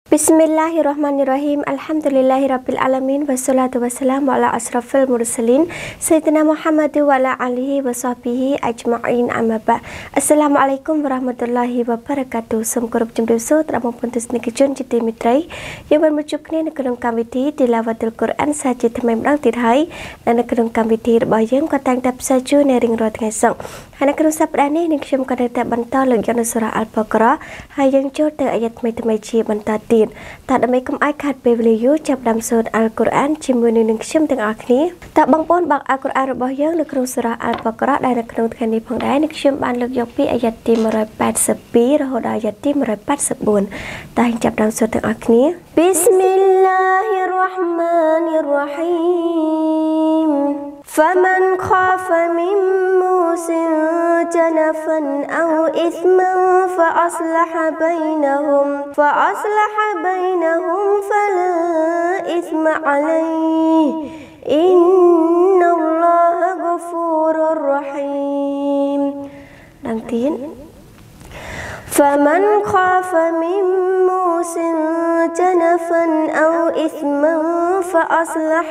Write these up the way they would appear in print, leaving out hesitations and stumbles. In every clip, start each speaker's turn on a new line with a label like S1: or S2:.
S1: Bismillahirrahmanirrahim. Alhamdulillahirabbil alamin wassalatu wassalamu ala asrafil mursalin sayyidina Muhammad wa ala alihi wa sahbihi ajma'in amma ba'd. Assalamualaikum warahmatullahi wabarakatuh. សូមគោរពជំរាបសួរដល់បងប្អូនទស្សនិកជនជាទីមេត្រីយើងបានមកជួបគ្នានៅក្នុងកម្មវិធី Tilawatul Quran សាជាថ្មីម្ដងទៀតហើយនៅក្នុងកម្មវិធីរបស់យើងក៏តែងតែផ្សាយជូននៅរៀងរាល់ថ្ងៃសុក្រហើយនៅក្នុងសប្តាហ៍នេះនឹងខ្ញុំក៏នៅតែបន្តលើកយកនៅសូរ៉ាអល់បករ៉ាហើយយើងចូលទៅអាយ៉ាត់ថ្មីៗជាបន្តទៀតតើដើម្បីកុំឲ្យខាត់ពេលវេលាយូរចាប់ដើមសូត្រអល់កុរអានជាមួយនឹងខ្ញុំទាំងអស់គ្នាតើបងប្អូនបើកអល់កុរអានរបស់យើងនៅក្នុងសូរ៉ាអល់បករ៉ាដែលនៅក្នុងថ្ងៃនេះផងដែរនឹងខ្ញុំបានលើកយកពីអាយ៉ាត់ទី 182 រហូតដល់អាយ៉ាត់ទី 184 តើចាប់ដើមសូត្រទាំងអស់គ្នា Bismillahirrahmanirrahim فمن خاف من موص جنفا أو إثما فأصلح بينهم فلا إثم عليه إن الله غفور رحيم. فمن خاف من موص جنفا أو إثما فأصلح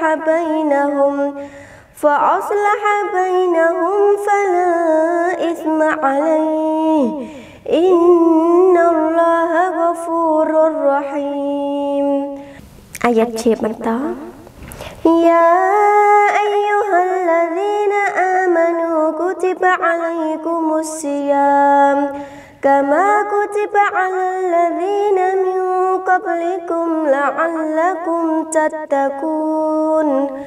S1: بينهم فلا إثم عليه إن الله غفور رحيم. آيات شيبنتا يا أيها الذين آمنوا كتب عليكم الصيام كما كتب على الذين من قبلكم لعلكم تتقون.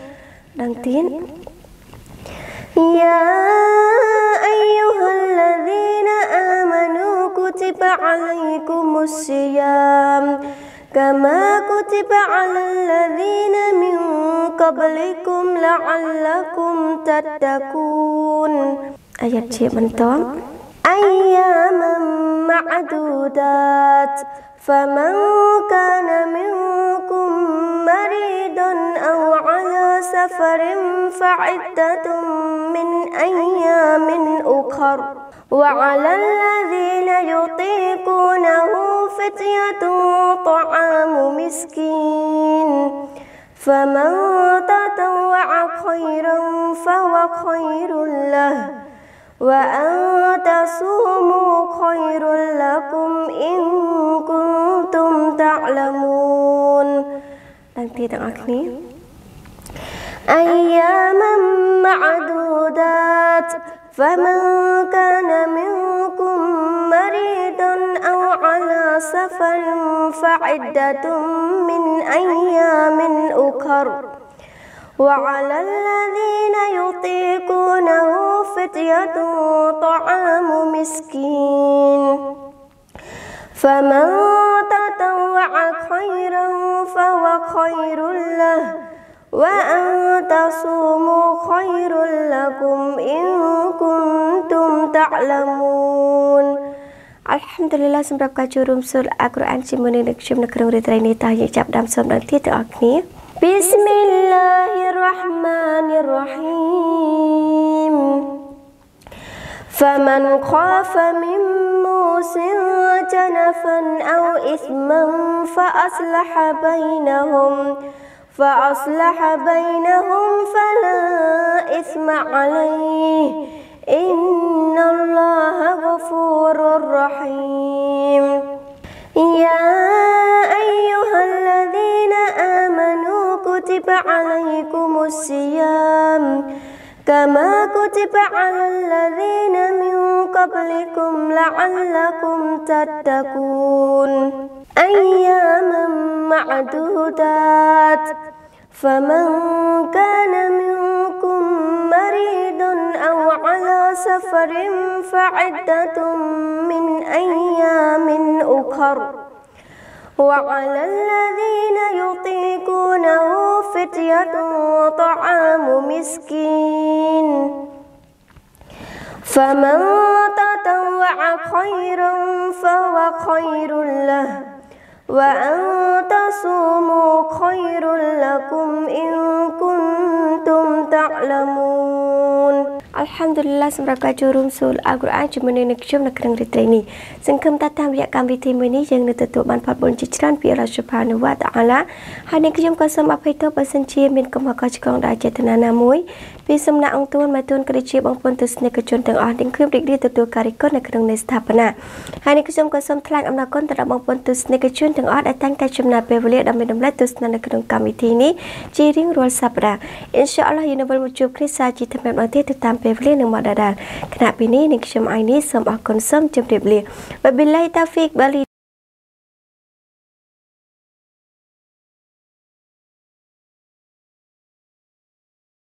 S1: يا أيها الذين آمنوا كتب عليكم الصيام كما كتب على الذين من قبلكم لعلكم تتقون. آيات شيبنتا أياما معدودات فمن كان منكم مريضا أو على سفر فعدة من أيام أخر وعلى الذين يطيقونه فدية طعام مسكين فمن تطوع خيرا فهو خير له وأن تصوموا خير لكم إن كنتم تعلمون. أياما معدودات فمن كان منكم مريضا أو على سفر فعدة من أيام أخر وعلى الذين يطيقونه فدية طعام مسكين فمن تطوع خيرا فهو خير له وأن تصوموا خير لكم إن كنتم تعلمون. Alhamdulillah សម្រាប់ការចូលរួមសូត្រអល់កុរអានជាមួយនឹងខ្ញុំនៅក្នុងរាត្រីនេះតើយើងចាប់ផ្ដើមសូត្រដល់ទៀតទាំងអស់គ្នា Bismillahirrahmanirrahim فمن خاف من موص جنفا أو إثما فأصلح بينهم فلا إثم عليه إن الله غفور رحيم. يا أيها الذين آمنوا كتب عليكم الصيام كما كتب على الذين من قبلكم لعلكم تتقون. أياما معدودات فمن كان منكم مريضا أو على سفر فعدة من أيام أخر وعلى الذين يطيقونه فدية طعام مسكين فمن تطوع خيرا فهو خير له وأن تصوموا خير لكم إن كنتم تعلمون. อัลฮัมดุลิลลาห์สำหรับการจูรุมสูลอัลกุรอานจุดมันในช่วงนักเรียนเรียนนี้ซึ่งคำตัดตามวิทยากรรมวิธีมือนี้ยังในตัวบันพัดบนจิตรันพิราชพานุวัตอัลละให้ในช่วงการสมัครไปตัวประสิทธิ์มีกรรมการกองได้เจตนาหน้ามวยปีสำนักองค์ตัวมาตัวกระเจี๊ยบองปนตัวสเนกชนต่างอ่อนดิ้งขึ้นเรียกตัวการิกในครั้งในสถาปนาให้ในช่วงการสมัครทางอำนาจก้นแต่ละองปนตัวสเนกชนต่างอ่อนได้ตั้งใจชำนาญเปรย์เลียดำเป็นดำเนินตัวสนันในครั้งกรรมวิธีนี้จีริงรัวสัปดาห์อินชาอัลลอฮ์ยูนบอลมุจูคริสซาจิตแบบอันที่ติดตามเปรย์เลียดหนึ่งมาดาดขณะปีนี้ในช่วงไอนี้สมออกคนซ้ำจำเรียบเรียบบิลลาฮิตาฟิกบาลี